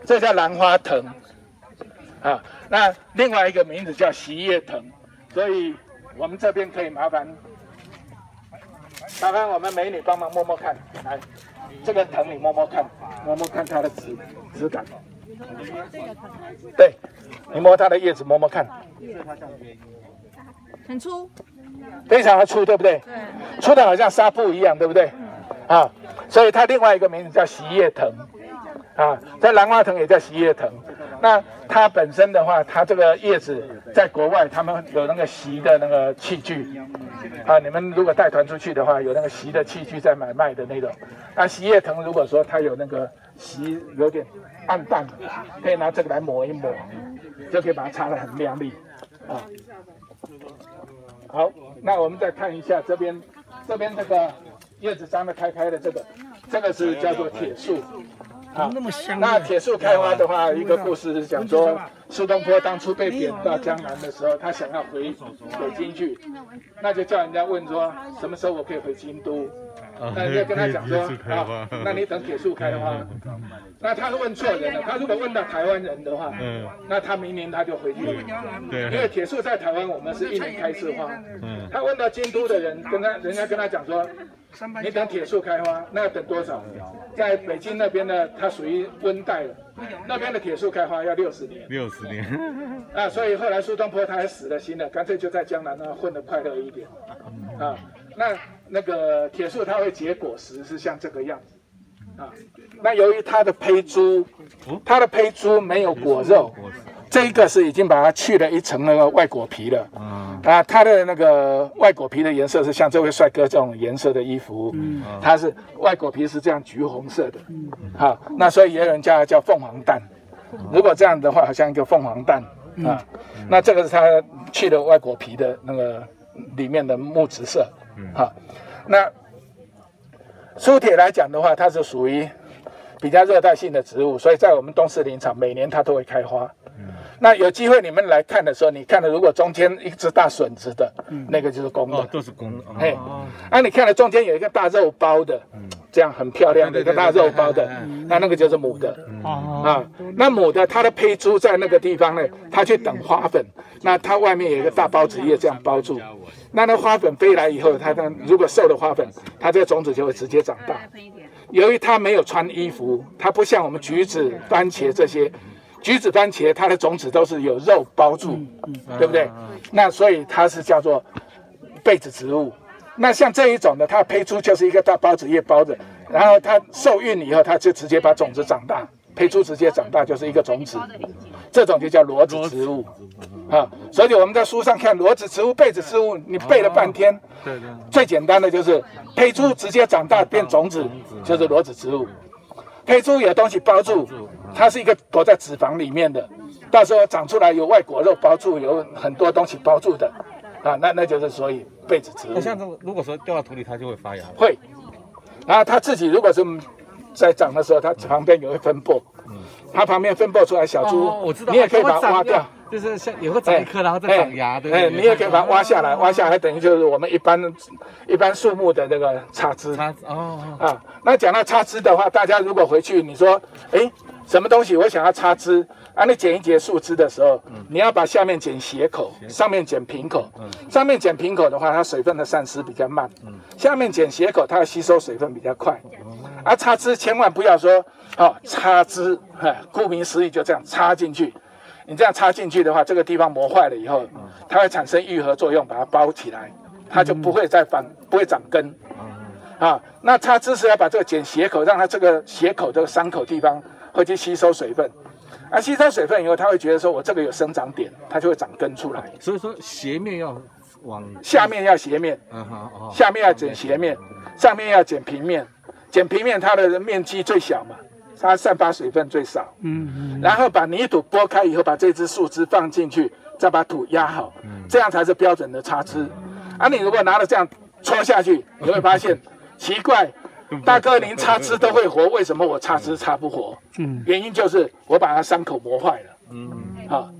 这叫兰花藤啊。那另外一个名字叫席叶藤，所以我们这边可以麻烦我们美女帮忙摸摸看，来，这个藤你摸摸看，摸摸看它的质感。对，你摸它的叶子摸摸看， 很粗， 非常的粗，对不对？对，粗的好像纱布一样，对不对？啊，所以它另外一个名字叫席叶藤。啊，这兰花藤也叫席叶藤。那它本身的话，它这个叶子在国外他们有那个席的那个器具，啊，你们如果带团出去的话，有那个席的器具在买卖的那种。那席叶藤如果说它有那个席有点暗淡，可以拿这个来抹一抹，就可以把它擦得很亮丽。啊，好，那我们再看一下这边这个叶子张得开开的这个是叫做铁树。啊，那铁树开花的话，一个故事是讲说，苏东坡当初被贬到江南的时候，他想要回北京去，那就叫人家问说，什么时候我可以回京都？那人家跟他讲说，啊，那你等铁树开花。那他问错人了，他如果问到台湾人的话，那他明年他就回去了，因为铁树在台湾我们是1年开1次花。他问到京都的人，人家跟他讲说，你等铁树开花，那要等多少？在北京那边呢，它属于温带了，那边的铁树开花要60年。60年。啊，所以后来苏东坡他还死了心了，干脆就在江南呢混得快乐一点。啊，那个铁树它会结果实是像这个样子。啊，那由于它的胚珠没有果肉。这一个是已经把它去了一层那个外果皮了，啊，它的那个外果皮的颜色是像这位帅哥这种颜色的衣服，它是外果皮是这样橘红色的，好，那所以也有人叫它叫凤凰蛋，如果这样的话，好像一个凤凰蛋啊，那这个是它去了外果皮的那个里面的木质色，好，那苏铁来讲的话，它是属于比较热带性的植物，所以在我们东势林场每年它都会开花。那有机会你们来看的时候，你看的如果中间一只大笋子的，那个就是公的，哦，都是公的。哎，啊，你看了中间有一个大肉包的，这样很漂亮的一个大肉包的，那个就是母的。啊，那母的它的胚珠在那个地方呢，它去等花粉，那它外面有一个大孢子叶这样包住，那花粉飞来以后，它如果受了花粉，它这个种子就会直接长大。由于它没有穿衣服，它不像我们橘子、番茄这些。橘子、番茄，它的种子都是有肉包住，对不对？那所以它是叫做被子植物。那像这一种的，它的胚珠就是一个大孢子叶包着，然后它受孕以后，它就直接把种子长大，胚珠直接长大就是一个种子，这种就叫裸子植物啊。所以我们在书上看裸子植物、被子植物，你背了半天，最简单的就是胚珠直接长大变种子，就是裸子植物。胚珠有东西包住，它是一个躲在脂肪里面的，到时候长出来有外果肉包住，有很多东西包住的，啊，那就是所以被子植物。像如果说掉到土里，它就会发芽。会，然后它自己如果是在长的时候，它旁边也会分布，它旁边分布出来小株，你也可以把它挖掉。就是像也会长一颗，然后再长芽，对不对？你也可以把它挖下来，挖下来等于就是我们一般树木的这个插枝。啊，那讲到插枝的话，大家如果回去你说，哎，什么东西我想要插枝啊？你剪一节树枝的时候，你要把下面剪斜口，上面剪平口。上面剪平口的话，它水分的散失比较慢；下面剪斜口，它的吸收水分比较快。啊，插枝千万不要说哦，插枝，顾名思义就这样插进去。你这样插进去的话，这个地方磨坏了以后，它会产生愈合作用，把它包起来，它就不会不会长根。啊，那插枝是要把这个剪斜口，让它这个斜口这个伤口地方会去吸收水分，啊，吸收水分以后，它会觉得说我这个有生长点，它就会长根出来。所以说斜面要往下面要斜面，下面要剪斜面，上面要剪平面，剪平面它的面积最小嘛。它散发水分最少，然后把泥土拨开以后，把这支树枝放进去，再把土压好，这样才是标准的插枝。啊，你如果拿了这样戳下去，你会发现奇怪，大哥您插枝都会活，为什么我插枝插不活？原因就是我把它伤口磨坏了。好，